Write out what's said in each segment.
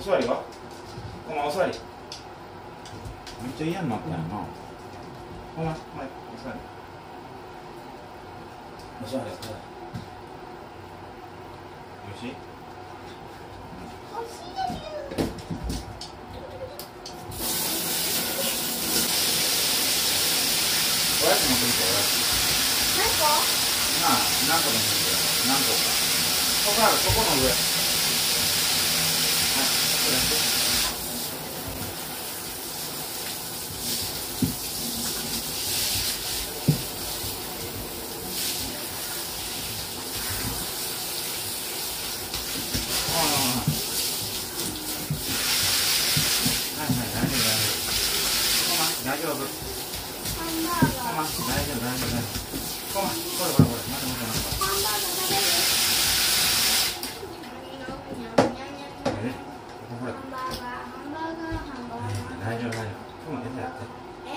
座りは？お前お座り。めっちゃ嫌になったんやな。お前、お座り。お座り。よし。おやつ持ってきて、おやつ。何個？まあ、何個でもいいけど、何個か。ここある、ここの上。はい、これやって。はいはい、大丈夫、大丈夫。ハンバーガー。大丈夫、大丈夫、大丈夫。これ、待て。ハンバーガー食べる？大丈夫、大丈夫。やって。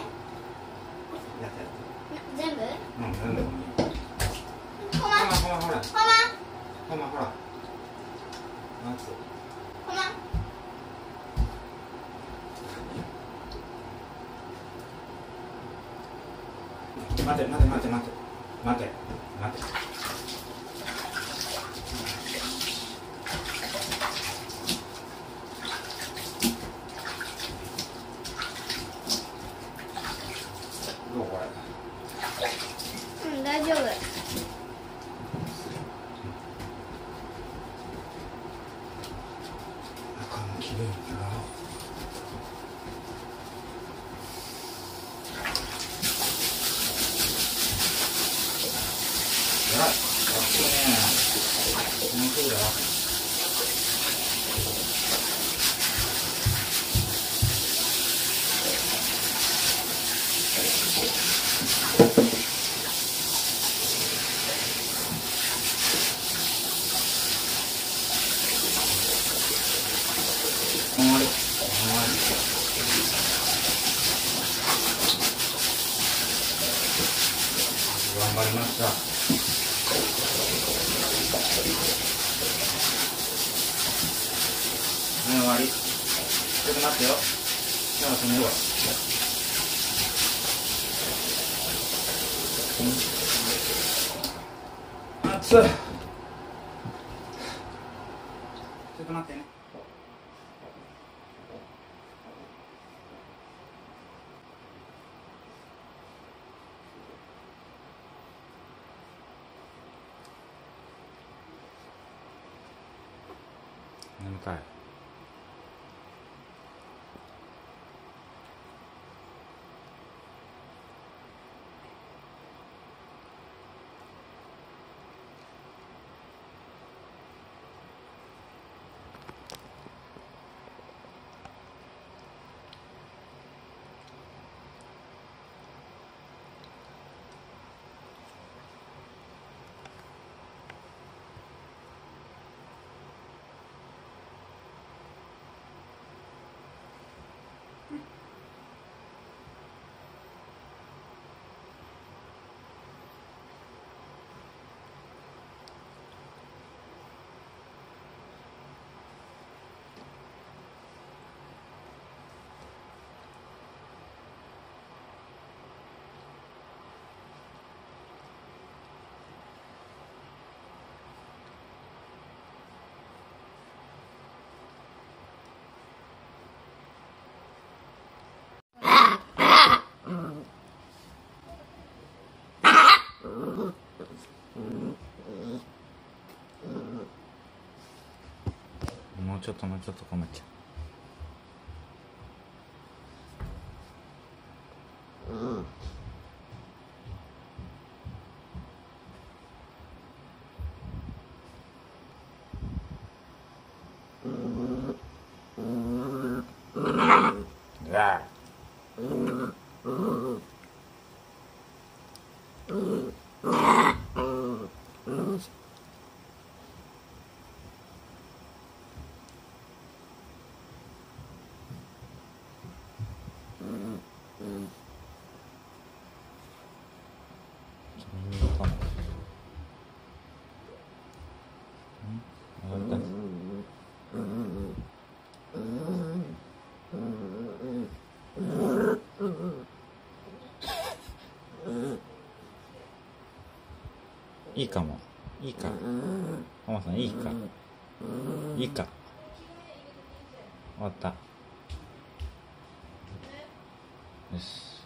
全部？ うん、全部。ほら。待て。どうこれ？ うん、大丈夫。 中もきれいな。やってるね。もうすぐだよ。終わり。頑張りました。はい、終わり。ちょっと待ってよ。じゃあ止めるわ。熱い。ちょっと待ってね。眠たい。もうちょっとこめちゃう。わあ。上がったね。 いいかも。いいか。ママさんいいか。いいか。終わった。よし。